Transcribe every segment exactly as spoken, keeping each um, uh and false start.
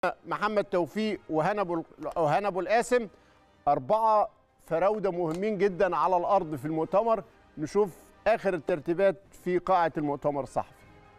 محمد توفيق وهنا ابو وهنا ابو القاسم، اربعه فراوده مهمين جدا على الارض في المؤتمر. نشوف اخر الترتيبات في قاعه المؤتمر الصحفي.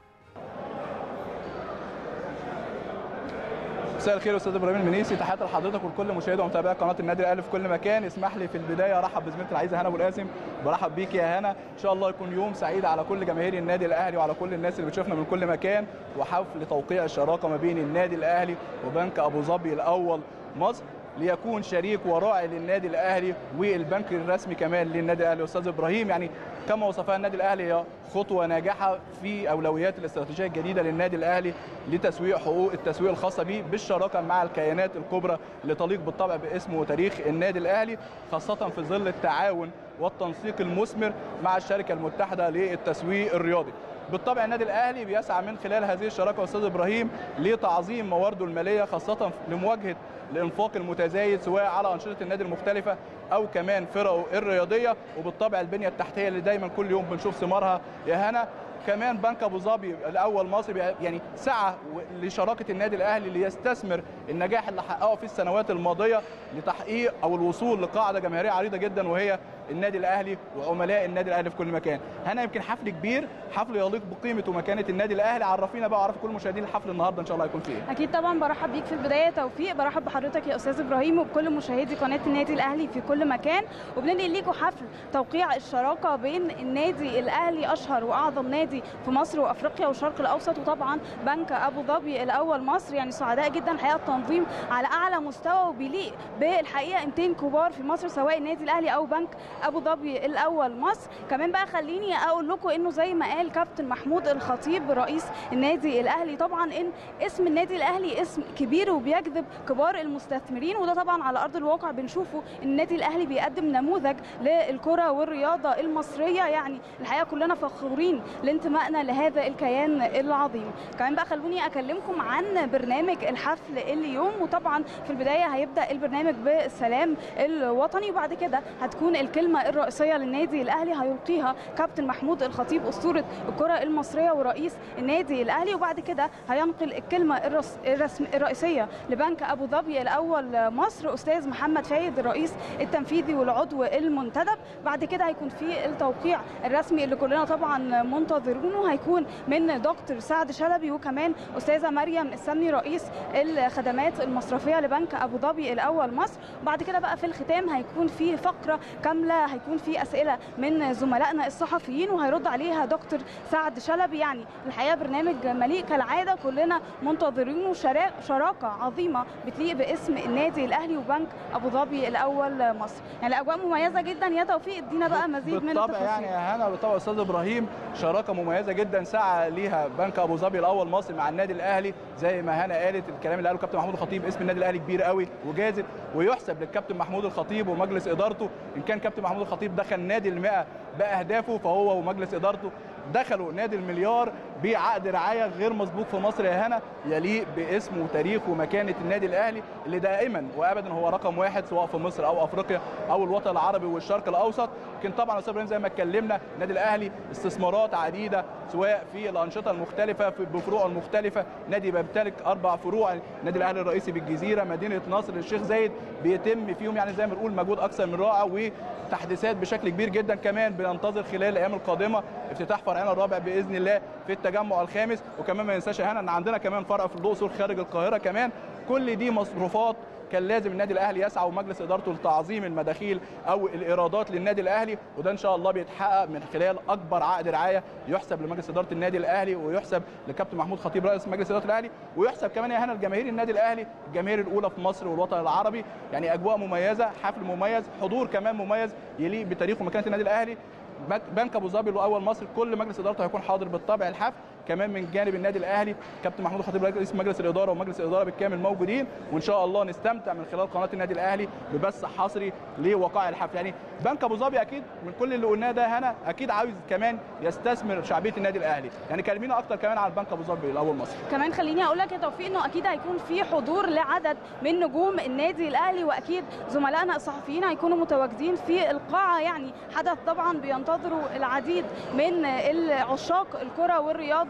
مساء الخير استاذ ابراهيم المنيسي، تحياتي لحضرتك ولكل مشاهدي ومتابعي قناه النادي الاهلي في كل مكان. اسمح لي في البدايه ارحب بزميلتي العزيزه هنا ابو القاسم. برحب بيك يا هنا، ان شاء الله يكون يوم سعيد على كل جماهير النادي الاهلي وعلى كل الناس اللي بتشوفنا من كل مكان، وحفل توقيع الشراكه ما بين النادي الاهلي وبنك ابو ظبي الاول مصر ليكون شريك وراعي للنادي الاهلي والبنك الرسمي كمان للنادي الاهلي. استاذ ابراهيم، يعني كما وصفها النادي الاهلي هي خطوه ناجحه في اولويات الاستراتيجيه الجديده للنادي الاهلي لتسويق حقوق التسويق الخاصه به بالشراكه مع الكيانات الكبرى اللي تليق بالطبع باسم وتاريخ النادي الاهلي، خاصه في ظل التعاون والتنسيق المثمر مع الشركه المتحده للتسويق الرياضي. بالطبع النادي الاهلي بيسعى من خلال هذه الشراكه استاذ ابراهيم لتعظيم موارده الماليه، خاصه لمواجهه الانفاق المتزايد سواء على انشطه النادي المختلفه او كمان فرقه الرياضيه، وبالطبع البنيه التحتيه اللي دايما كل يوم بنشوف ثمارها يا هنا. كمان بنك ابو ظبي الاول مصر يعني سعى لشراكه النادي الاهلي ليستثمر النجاح اللي حققه في السنوات الماضيه لتحقيق او الوصول لقاعده جماهيريه عريضه جدا وهي النادي الاهلي وعملاء النادي الاهلي في كل مكان. هنا يمكن حفل كبير، حفل يليق بقيمه ومكانه النادي الاهلي. عرفينا بقى وعرف كل مشاهدين الحفل النهارده ان شاء الله هيكون فيه ايه. اكيد طبعا برحب بيك في البدايه توفيق، برحب بحضرتك يا استاذ ابراهيم وبكل مشاهدي قناه النادي الاهلي في كل مكان، وبننقل ليكم حفل توقيع الشراكه بين النادي الاهلي اشهر واعظم نادي في مصر وافريقيا والشرق الاوسط، وطبعا بنك ابو ظبي الاول مصر. يعني سعداء جدا الحقيقه، التنظيم على اعلى مستوى وبيليق بالحقيقه قيمتين كبار في مصر سواء النادي الاهلي او بنك ابو ظبي الاول مصر. كمان بقى خليني اقول لكم انه زي ما قال كابتن محمود الخطيب رئيس النادي الاهلي طبعا ان اسم النادي الاهلي اسم كبير وبيجذب كبار المستثمرين، وده طبعا على ارض الواقع بنشوفه. النادي الاهلي بيقدم نموذج للكره والرياضه المصريه، يعني الحقيقه كلنا فخورين لانتمائنا لهذا الكيان العظيم. كمان بقى خلوني اكلمكم عن برنامج الحفل اليوم، وطبعا في البدايه هيبدا البرنامج بالسلام الوطني، وبعد كده هتكون الكلمه الرئيسيه للنادي الاهلي هيلقيها كابتن محمود الخطيب اسطوره الكره المصريه ورئيس النادي الاهلي، وبعد كده هينقل الكلمه الرسم الرئيسيه لبنك ابو ظبي الاول مصر استاذ محمد فايد الرئيس التنفيذي والعضو المنتدب. بعد كده هيكون في التوقيع الرسمي اللي كلنا طبعا منتظرونه، هيكون من دكتور سعد شلبي وكمان استاذه مريم السمني رئيس الخدمات المصرفيه لبنك ابو ظبي الاول مصر. بعد كده بقى في الختام هيكون في فقره كامله، هيكون في اسئله من زملائنا الصحفيين وهيرد عليها دكتور سعد شلبي. يعني الحقيقه برنامج مليء كالعاده، كلنا منتظرينه، شراكه عظيمه بتليق باسم النادي الاهلي وبنك ابو ظبي الاول مصر. يعني الاجواء مميزه جدا يا توفيق، ادينا بقى مزيد من التفاصيل. بالطبع يعني يا هنا، بالطبع استاذ ابراهيم شراكه مميزه جدا سعى ليها بنك ابو ظبي الاول مصر مع النادي الاهلي. زي ما هنا قالت الكلام اللي قاله كابتن محمود الخطيب، اسم النادي الاهلي كبير قوي وجاذب، ويحسب للكابتن محمود الخطيب ومجلس ادارته. ان كان كابتن محمود الخطيب دخل نادي المئة باهدافه، فهو ومجلس ادارته دخلوا نادي المليار بعقد رعايه غير مسبوق في مصر يا هنا، يليق باسم وتاريخ ومكانه النادي الاهلي اللي دائما وابدا هو رقم واحد سواء في مصر او افريقيا او الوطن العربي والشرق الاوسط. لكن طبعا استاذ ابراهيم زي ما اتكلمنا النادي الاهلي استثمارات عديده سواء في الانشطه المختلفه بفروعه المختلفه. نادي بيمتلك اربع فروع، النادي الاهلي الرئيسي بالجزيره، مدينه نصر، الشيخ زايد، بيتم فيهم يعني زي ما بنقول مجهود اكثر من رائع وتحديثات بشكل كبير جدا. كمان بننتظر خلال الايام القادمه افتتاح فرعنا الرابع باذن الله في التجمع الخامس، وكمان ما ننساش هنا ان عندنا كمان فرع في الاقصر خارج القاهره كمان. كل دي مصروفات كان لازم النادي الاهلي يسعى ومجلس ادارته لتعظيم المداخيل او الايرادات للنادي الاهلي، وده ان شاء الله بيتحقق من خلال اكبر عقد رعايه يحسب لمجلس اداره النادي الاهلي ويحسب لكابتن محمود خطيب رئيس مجلس اداره الاهلي، ويحسب كمان يا هنا لجماهير النادي الاهلي الجماهير الاولى في مصر والوطن العربي. يعني اجواء مميزه، حفل مميز، حضور كمان مميز يليق بتاريخ ومكانه النادي الاهلي. بنك ابو ظبي الاول مصر كل مجلس ادارته هيكون حاضر بالطبع الحفل. كمان من جانب النادي الاهلي كابتن محمود الخطيب رئيس مجلس الاداره ومجلس الاداره بالكامل موجودين، وان شاء الله نستمتع من خلال قناه النادي الاهلي ببث حصري لوقائع الحفل. يعني بنك ابو ظبي اكيد من كل اللي قلناه ده هنا اكيد عاوز كمان يستثمر شعبيه النادي الاهلي. يعني كلمينا اكتر كمان عن بنك ابو ظبي الاول مصر. كمان خليني اقول لك يا توفيق انه اكيد هيكون في حضور لعدد من نجوم النادي الاهلي، واكيد زملائنا الصحفيين هيكونوا متواجدين في القاعه. يعني حدث طبعا بينتظروا العديد من عشاق الكره والرياضه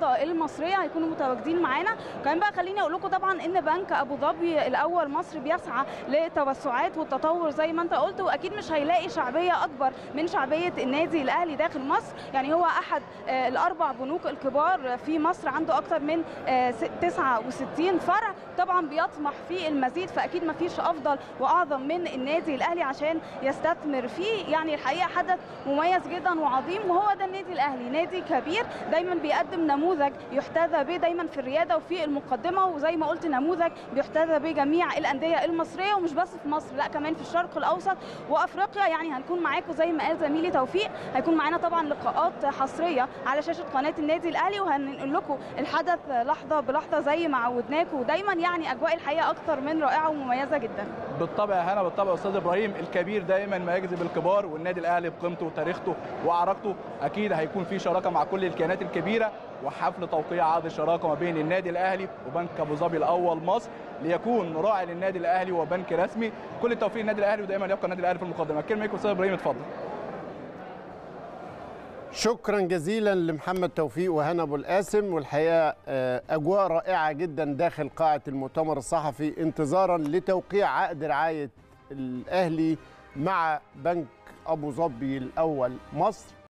النهضه المصريه هيكونوا متواجدين معانا. كمان بقى خليني اقول لكم طبعا ان بنك ابو ظبي الاول مصر بيسعى للتوسعات والتطور زي ما انت قلت، واكيد مش هيلاقي شعبيه اكبر من شعبيه النادي الاهلي داخل مصر. يعني هو احد الاربع بنوك الكبار في مصر، عنده اكثر من تسعة وستين فرع، طبعا بيطمح في المزيد، فاكيد ما فيش افضل واعظم من النادي الاهلي عشان يستثمر فيه. يعني الحقيقه حدث مميز جدا وعظيم، وهو ده النادي الاهلي، نادي كبير دايما بيقدم نموذج يحتذى به دايما في الرياده وفي المقدمه، وزي ما قلت نموذج بيحتذى به جميع الانديه المصريه، ومش بس في مصر لا كمان في الشرق الاوسط وافريقيا. يعني هنكون معاكم زي ما قال زميلي توفيق، هيكون معانا طبعا لقاءات حصريه على شاشه قناه النادي الاهلي، وهننقل لكم الحدث لحظه بلحظه زي ما عودناكم دايما. يعني اجواء الحقيقه اكثر من رائعه ومميزه جدا. بالطبع يا هنا، بالطبع يا استاذ ابراهيم، الكبير دايما ما يجذب الكبار، والنادي الاهلي بقيمته وتاريخته وعراقته اكيد هيكون في شراكه مع كل الكيانات الكبيره، وحفل توقيع عقد الشراكه ما بين النادي الاهلي وبنك ابو ظبي الاول مصر ليكون راعي للنادي الاهلي وبنك رسمي. كل التوفيق للنادي الاهلي، ودايما يبقى النادي الاهلي في المقدمه. الكلمه ليكم استاذ ابراهيم، اتفضل. شكرا جزيلا لمحمد توفيق وهنا ابو القاسم، والحقيقه اجواء رائعه جدا داخل قاعه المؤتمر الصحفي انتظارا لتوقيع عقد رعايه الاهلي مع بنك ابو ظبي الاول مصر.